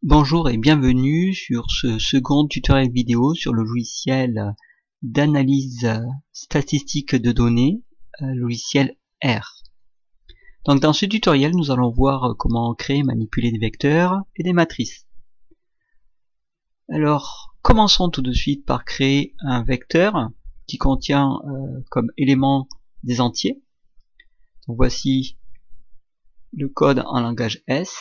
Bonjour et bienvenue sur ce second tutoriel vidéo sur le logiciel d'analyse statistique de données, logiciel R. Donc dans ce tutoriel, nous allons voir comment créer et manipuler des vecteurs et des matrices. Alors, commençons tout de suite par créer un vecteur qui contient comme élément des entiers. Donc voici le code en langage S.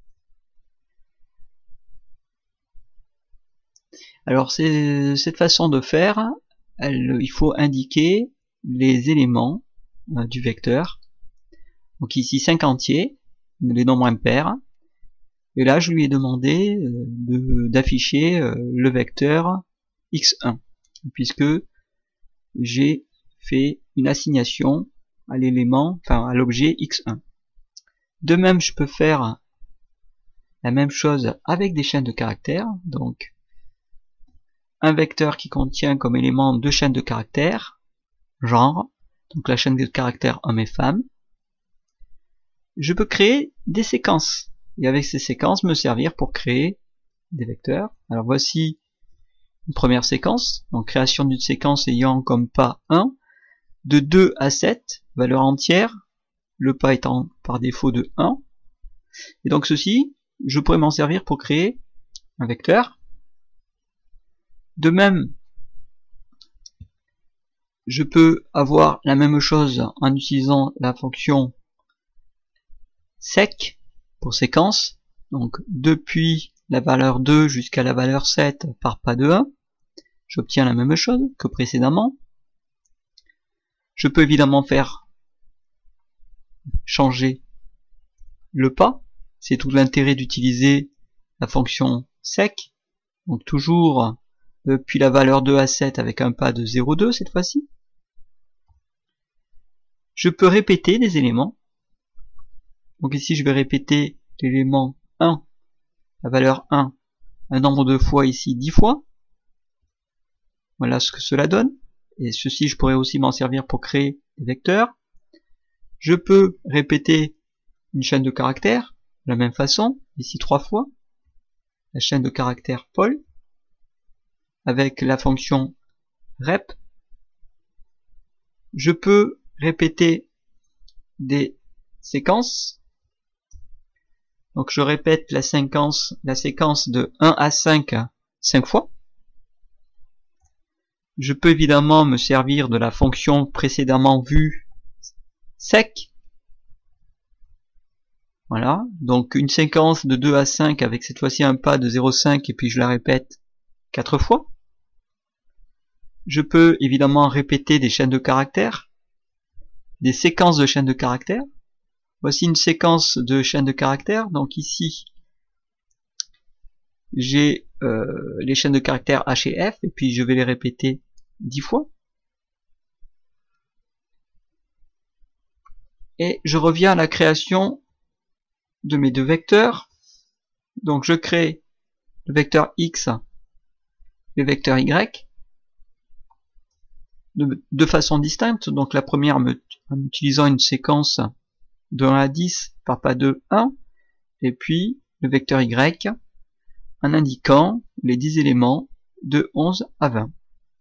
Alors cette façon de faire, il faut indiquer les éléments du vecteur. Donc ici 5 entiers, les nombres impairs. Et là je lui ai demandé d'afficher le vecteur x1, puisque j'ai fait une assignation à l'élément, enfin à l'objet x1. De même je peux faire la même chose avec des chaînes de caractères. Donc un vecteur qui contient comme élément deux chaînes de caractères, genre, donc la chaîne de caractères homme et femme. Je peux créer des séquences, et avec ces séquences me servir pour créer des vecteurs. Alors voici une première séquence, donc création d'une séquence ayant comme pas 1, de 2 à 7, valeur entière, le pas étant par défaut de 1. Et donc ceci, je pourrais m'en servir pour créer un vecteur. De même, je peux avoir la même chose en utilisant la fonction sec pour séquence, donc depuis la valeur 2 jusqu'à la valeur 7 par pas de 1, j'obtiens la même chose que précédemment. Je peux évidemment faire changer le pas, c'est tout l'intérêt d'utiliser la fonction sec, donc toujours depuis la valeur 2 à 7 avec un pas de 0,2 cette fois-ci. Je peux répéter des éléments. Donc ici je vais répéter l'élément 1, la valeur 1, un nombre de fois ici 10 fois. Voilà ce que cela donne. Et ceci je pourrais aussi m'en servir pour créer des vecteurs. Je peux répéter une chaîne de caractères de la même façon, ici 3 fois, la chaîne de caractères Paul, avec la fonction rep. Je peux répéter des séquences. Donc je répète la séquence de 1 à 5 fois. Je peux évidemment me servir de la fonction précédemment vue sec. Voilà, donc une séquence de 2 à 5 avec cette fois-ci un pas de 0,5 et puis je la répète 4 fois. Je peux évidemment répéter des chaînes de caractères, des séquences de chaînes de caractères. Voici une séquence de chaînes de caractères, donc ici j'ai les chaînes de caractères H et F, et puis je vais les répéter 10 fois. Et je reviens à la création de mes deux vecteurs. Donc je crée le vecteur X et le vecteur Y de façon distincte. Donc la première en utilisant une séquence de 1 à 10 par pas de 1, et puis le vecteur Y en indiquant les 10 éléments de 11 à 20.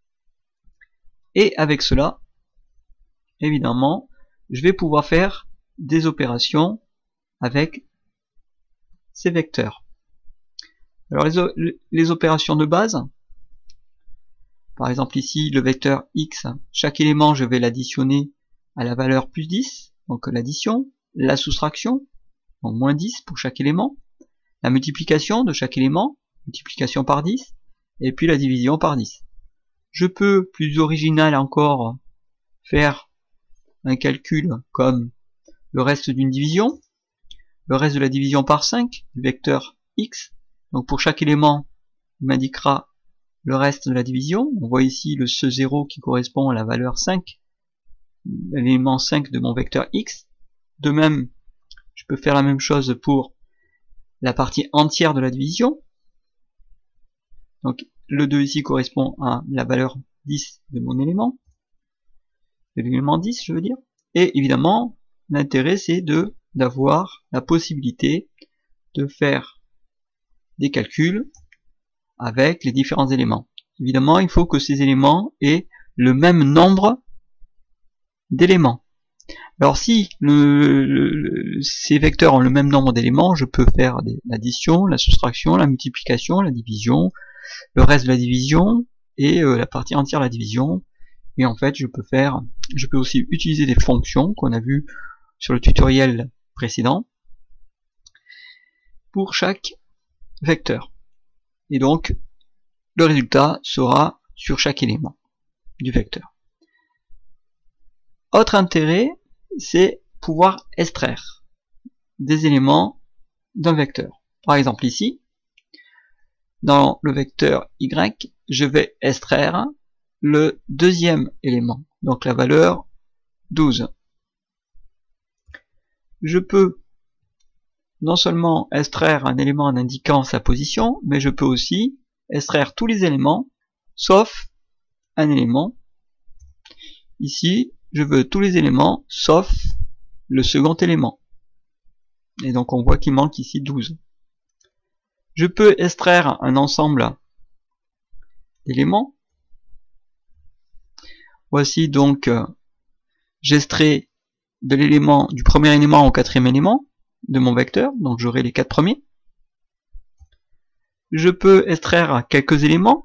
Et avec cela, évidemment, je vais pouvoir faire des opérations avec ces vecteurs. Alors les opérations de base, par exemple ici le vecteur X, chaque élément je vais l'additionner à la valeur plus 10, donc l'addition, la soustraction, donc moins 10 pour chaque élément, la multiplication de chaque élément, multiplication par 10, et puis la division par 10. Je peux, plus original encore, faire un calcul comme le reste d'une division, le reste de la division par 5, du vecteur X, donc pour chaque élément, il m'indiquera le reste de la division. On voit ici le ce 0 qui correspond à la valeur 5, l'élément 5 de mon vecteur X. De même, je peux faire la même chose pour la partie entière de la division. Donc le 2 ici correspond à la valeur 10 de mon élément, de l'élément 10 je veux dire. Et évidemment, l'intérêt c'est d'avoir la possibilité de faire des calculs avec les différents éléments. Évidemment, il faut que ces éléments aient le même nombre d'éléments. Alors si ces vecteurs ont le même nombre d'éléments, je peux faire l'addition, la soustraction, la multiplication, la division, le reste de la division et la partie entière de la division. Et en fait, je peux aussi utiliser des fonctions qu'on a vues sur le tutoriel précédent pour chaque vecteur. Et donc, le résultat sera sur chaque élément du vecteur. Autre intérêt, c'est pouvoir extraire des éléments d'un vecteur. Par exemple ici, dans le vecteur y, je vais extraire le deuxième élément, donc la valeur 12. Je peux non seulement extraire un élément en indiquant sa position, mais je peux aussi extraire tous les éléments, sauf un élément. Ici, je veux tous les éléments, sauf le second élément. Et donc on voit qu'il manque ici 12. Je peux extraire un ensemble d'éléments. Voici donc, j'extrais de l'élément du premier élément au quatrième élément de mon vecteur, donc j'aurai les 4 premiers. Je peux extraire quelques éléments,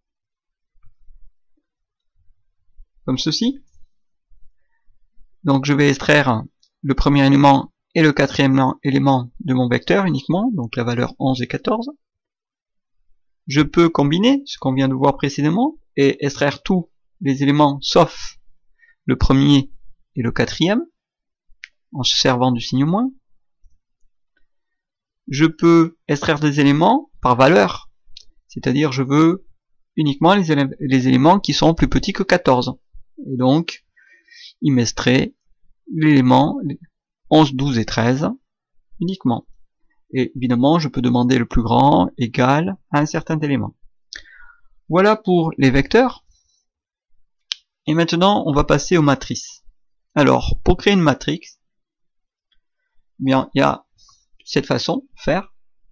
comme ceci. Donc je vais extraire le premier élément et le quatrième élément de mon vecteur uniquement, donc la valeur 11 et 14. Je peux combiner ce qu'on vient de voir précédemment et extraire tous les éléments sauf le premier et le quatrième, en se servant du signe moins. Je peux extraire des éléments par valeur, c'est-à-dire je veux uniquement les éléments qui sont plus petits que 14. Et donc, il m'extrait l'élément 11, 12 et 13 uniquement. Et évidemment, je peux demander le plus grand égal à un certain élément. Voilà pour les vecteurs. Et maintenant, on va passer aux matrices. Alors, pour créer une matrice, eh bien, il y a cette façon de faire.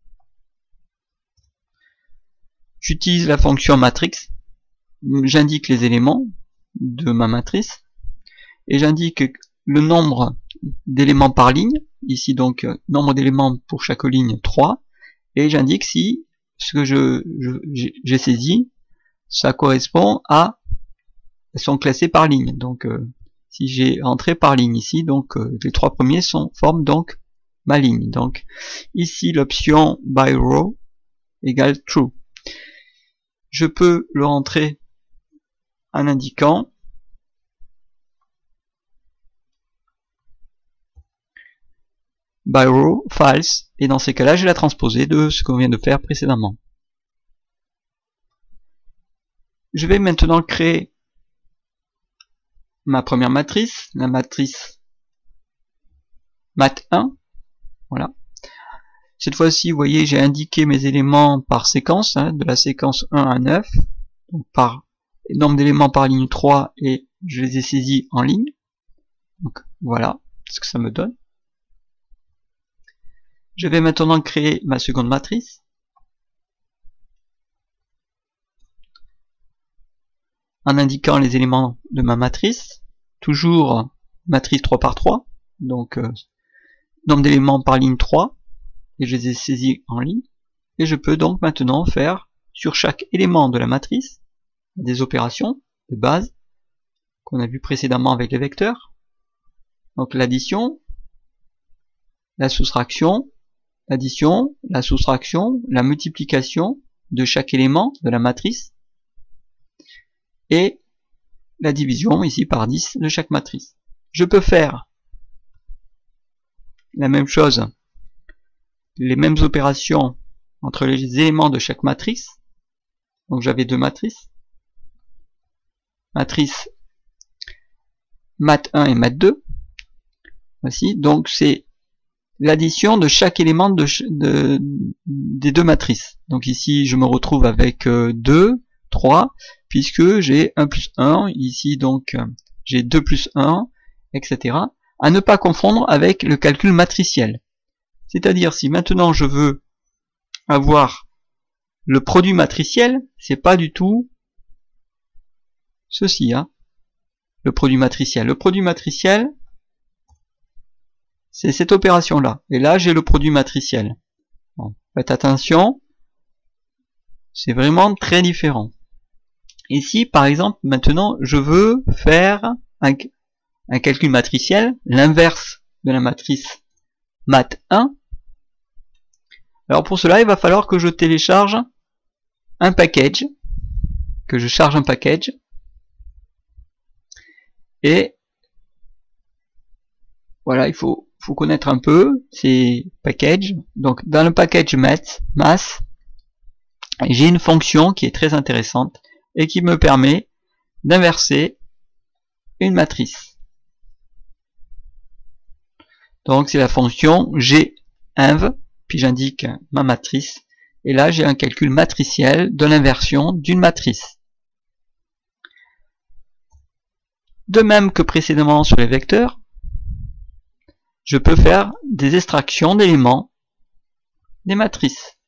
J'utilise la fonction matrix. J'indique les éléments de ma matrice. Et j'indique le nombre d'éléments par ligne. Ici, donc, nombre d'éléments pour chaque ligne, 3. Et j'indique si ce que j'ai saisi, ça correspond à... Elles sont classées par ligne. Donc, si j'ai entré par ligne ici, donc les 3 premiers forment donc ma ligne. Donc, ici, l'option by row égale true. Je peux le rentrer en indiquant by row false, et dans ces cas-là, je vais la transposer de ce qu'on vient de faire précédemment. Je vais maintenant créer ma première matrice, la matrice mat1. Voilà. Cette fois-ci, vous voyez, j'ai indiqué mes éléments par séquence, de la séquence 1 à 9, donc par nombre d'éléments par ligne 3, et je les ai saisis en ligne. Donc voilà ce que ça me donne. Je vais maintenant créer ma seconde matrice. En indiquant les éléments de ma matrice, toujours matrice 3 par 3, donc nombre d'éléments par ligne 3, et je les ai saisis en ligne, et je peux donc maintenant faire sur chaque élément de la matrice des opérations de base qu'on a vu précédemment avec les vecteurs, donc l'addition, la soustraction, la soustraction, la multiplication de chaque élément de la matrice, et la division ici par 10 de chaque matrice. Je peux faire la même chose, les mêmes opérations entre les éléments de chaque matrice. Donc j'avais deux matrices, matrice mat1 et mat2. Voici, donc c'est l'addition de chaque élément des deux matrices. Donc ici je me retrouve avec 2, 3, puisque j'ai 1 plus 1, ici donc j'ai 2 plus 1, etc. À ne pas confondre avec le calcul matriciel. C'est-à-dire si maintenant je veux avoir Le produit matriciel, c'est pas du tout ceci, hein. Le produit matriciel. Le produit matriciel, c'est cette opération-là. Et là, j'ai le produit matriciel. Bon, faites attention, c'est vraiment très différent. Ici, par exemple, maintenant, je veux faire un calcul matriciel, l'inverse de la matrice mat 1. Alors pour cela, il va falloir que je télécharge un package, que je charge un package, et voilà, il faut connaître un peu ces packages. Donc dans le package math, j'ai une fonction qui est très intéressante et qui me permet d'inverser une matrice. Donc c'est la fonctionginv, puis j'indique ma matrice, et là j'ai un calcul matriciel de l'inversion d'une matrice. De même que précédemment sur les vecteurs, je peux faire des extractions d'éléments des matrices.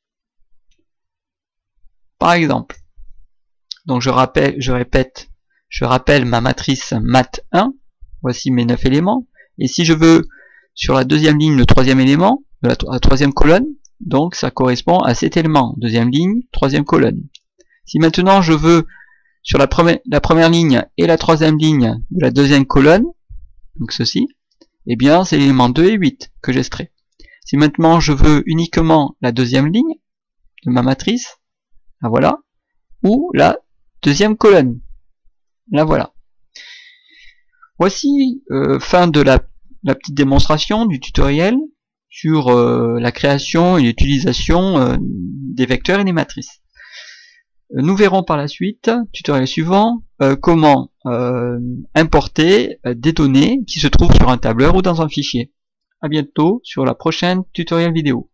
Par exemple, donc je rappelle ma matrice mat1, voici mes 9 éléments, et si je veux sur la deuxième ligne le troisième élément, de la troisième colonne, donc ça correspond à cet élément, deuxième ligne, troisième colonne. Si maintenant je veux sur la première ligne et la troisième ligne de la deuxième colonne, donc ceci, eh bien c'est l'élément 2 et 8 que j'extrais. Si maintenant je veux uniquement la deuxième ligne de ma matrice, la voilà, ou la deuxième colonne, la voilà. Voici fin de la petite démonstration du tutoriel sur la création et l'utilisation des vecteurs et des matrices. Nous verrons par la suite, tutoriel suivant, comment importer des données qui se trouvent sur un tableur ou dans un fichier. À bientôt sur la prochaine tutoriel vidéo.